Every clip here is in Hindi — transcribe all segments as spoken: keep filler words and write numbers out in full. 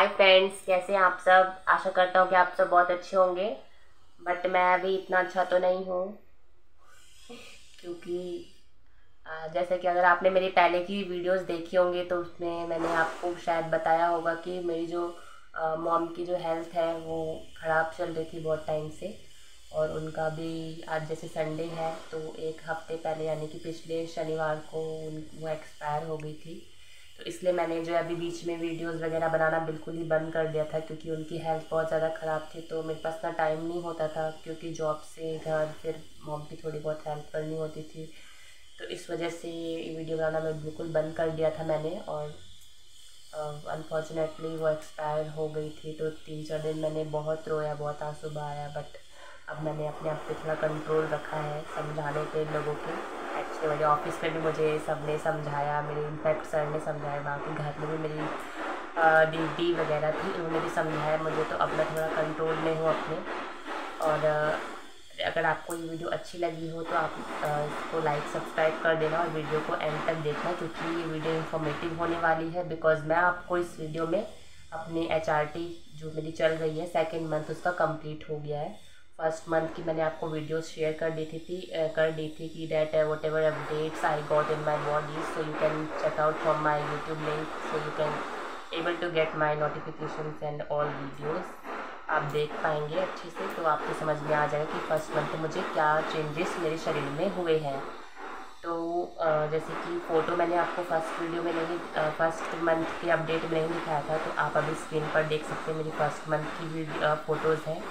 हाय फ्रेंड्स, कैसे हैं आप सब। आशा करता हूँ कि आप सब बहुत अच्छे होंगे। बट मैं अभी इतना अच्छा तो नहीं हूँ, क्योंकि आ, जैसे कि अगर आपने मेरी पहले की वीडियोस देखी होंगी तो उसमें मैंने आपको शायद बताया होगा कि मेरी जो मॉम की जो हेल्थ है वो ख़राब चल रही थी बहुत टाइम से। और उनका भी आज जैसे संडे है तो एक हफ्ते पहले यानी कि पिछले शनिवार को उन वो एक्सपायर हो गई थी। तो इसलिए मैंने जो अभी बीच में वीडियोस वगैरह बनाना बिल्कुल ही बंद कर दिया था, क्योंकि उनकी हेल्थ बहुत ज़्यादा ख़राब थी। तो मेरे पास ना टाइम नहीं होता था, क्योंकि जॉब से घर फिर मॉम की थोड़ी बहुत हेल्प करनी होती थी। तो इस वजह से ये वीडियो बनाना मैं बिल्कुल बंद कर दिया था मैंने। और अनफॉर्चुनेटली वो एक्सपायर हो गई थी। तो तीन चार दिन मैंने बहुत रोया, बहुत आंसू बहाया। बट अब मैंने अपने आप पे थोड़ा कंट्रोल रखा है समझाने के लोगों के। एक्चुअली मेरे ऑफिस में भी मुझे सब ने समझाया, मेरे इनफैक्ट सर ने समझाया, बाकी घर में भी मेरी दीदी वगैरह थी, उन्होंने भी समझाया मुझे। तो अब मैं थोड़ा कंट्रोल में हूँ अपने। और अगर आपको ये वीडियो अच्छी लगी हो तो आप इसको लाइक सब्सक्राइब कर देना और वीडियो को एंड तक देखना, क्योंकि ये वीडियो इन्फॉर्मेटिव होने वाली है। बिकॉज़ मैं आपको इस वीडियो में अपनी एच आर टी जो मेरी चल रही है सेकेंड मंथ, उसका कंप्लीट हो गया है। फर्स्ट मंथ की मैंने आपको वीडियोस शेयर कर दी थी, थी कर दी थी कि that whatever updates I got in my body, so you can check out from my YouTube link, so you can able to get my notification and all videos. आप देख पाएंगे अच्छे से, तो आपको समझ में आ जाएगा कि फर्स्ट मंथ मुझे क्या चेंजेस मेरे शरीर में हुए हैं। तो जैसे कि फ़ोटो मैंने आपको फर्स्ट वीडियो में नहीं, फर्स्ट मंथ के अपडेट में नहीं दिखाया था, तो आप अभी स्क्रीन पर देख सकते हैं मेरी फर्स्ट मंथ की वीडियो फ़ोटोज़ हैं।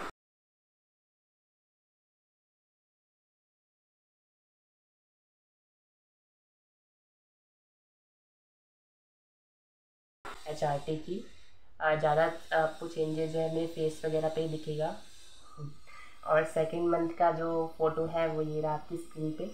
एच आर टी की ज़्यादा आपको चेंजेस जो है मेरे फेस वगैरह पे ही दिखेगा। और सेकेंड मंथ का जो फ़ोटो है वो ये रहा आपकी स्क्रीन पे।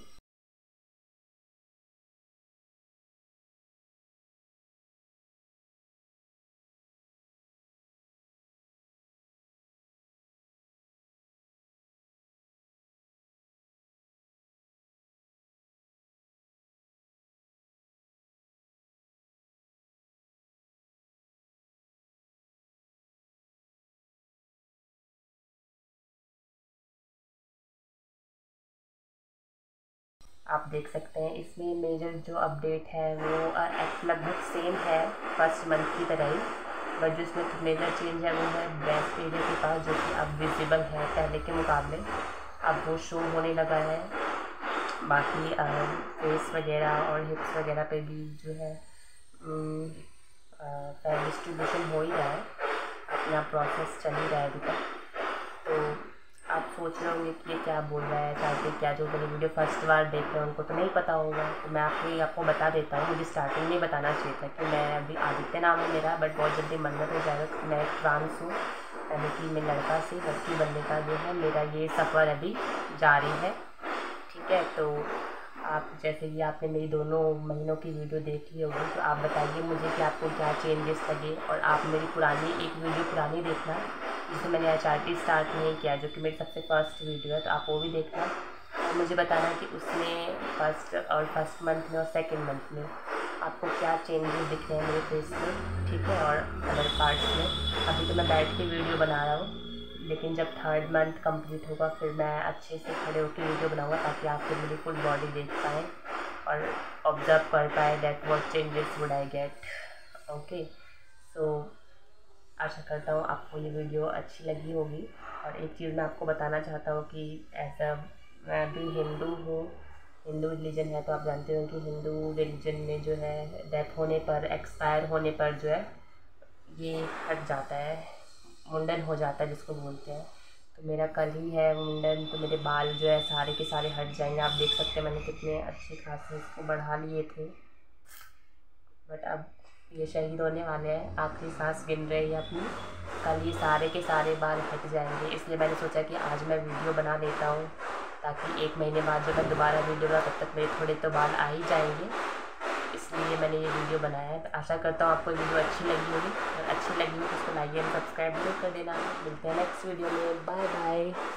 आप देख सकते हैं इसमें मेजर जो अपडेट है वो लगभग सेम है फर्स्ट मंथ की तरह ही। बट जो इसमें मेजर चेंज है वो है ब्रेस्ट एरिया के पास, जो कि अब विजिबल है पहले के मुकाबले, अब वो शो होने लगा है। बाकी फेस वगैरह और हिप्स वगैरह पे भी जो है फैट डिस्ट्रीब्यूशन हो ही रहा है, अपना प्रोसेस चल ही रहा है अभी तक। तो आप सोच रहे होंगे कि ये क्या बोल रहा है चाहते क्या, जो मेरी वीडियो फर्स्ट बार देख रहे हैं उनको तो नहीं पता होगा। तो मैं आपको ये आपको बता देता हूँ। मुझे स्टार्टिंग में बताना चाहिए था कि मैं अभी आदित्य नाम है मेरा, बट बहुत जल्दी मन्नत हो जाएगा। मैं एक ट्रांस हूँ, यानी कि मैं लड़का से लड़की बनने का जो है मेरा ये सफ़र अभी जारी है। ठीक है, तो आप जैसे कि आपने मेरी दोनों महीनों की वीडियो देखी होगी, तो आप बताइए मुझे कि आपको क्या चेंजेस लगे। और आप मेरी पुरानी एक वीडियो पुरानी देखना जिसे मैंने एच आर टी स्टार्ट नहीं किया, जो कि मेरी सबसे फर्स्ट वीडियो है, तो आप वो भी देखना और मुझे बताना कि उसमें फर्स्ट और फर्स्ट मंथ में और सेकेंड मंथ में आपको क्या चेंजेस दिख रहे हैं मेरे फेस में। ठीक है, और अदर पार्ट्स में। अभी तो मैं बैठ के वीडियो बना रहा हूँ, लेकिन जब थर्ड मंथ कंप्लीट होगा फिर मैं अच्छे से खड़े होकर वीडियो बनाऊंगा, ताकि आप फिर मेरी फुल बॉडी देख पाएँ और ऑब्जर्व कर पाए that what changes would I get. Okay, so आशा करता हूँ आपको ये वीडियो अच्छी लगी होगी। और एक चीज़ मैं आपको बताना चाहता हूँ कि ऐसा मैं भी हिंदू हूँ, हिंदू रिलीजन है, तो आप जानते हो कि हिंदू रिलीजन में जो है डेथ होने पर, एक्सपायर होने पर जो है ये हट जाता है, मुंडन हो जाता है जिसको बोलते हैं। तो मेरा कल ही है मुंडन, तो मेरे बाल जो है सारे के सारे हट जाएंगे। आप देख सकते हैं मैंने कितने अच्छे खासे इसको बढ़ा लिए थे, बट अब ये शहीद होने वाले हैं, आखिरी सांस गिन रहे हैं अपनी। कल ये सारे के सारे बाल हट जाएंगे, इसलिए मैंने सोचा कि आज मैं वीडियो बना लेता हूँ, ताकि एक महीने बाद जब मैं दोबारा वीडियो बना तब तक मेरे थोड़े तो बाल आ ही जाएंगे। इसलिए मैंने ये वीडियो बनाया है। आशा करता हूँ आपको वीडियो अच्छी लगी होगी। अगर अच्छी लगी हो तो उसको लाइक एंड सब्सक्राइब जरूर कर देना। मिलते हैं नेक्स्ट वीडियो में। Bye bye.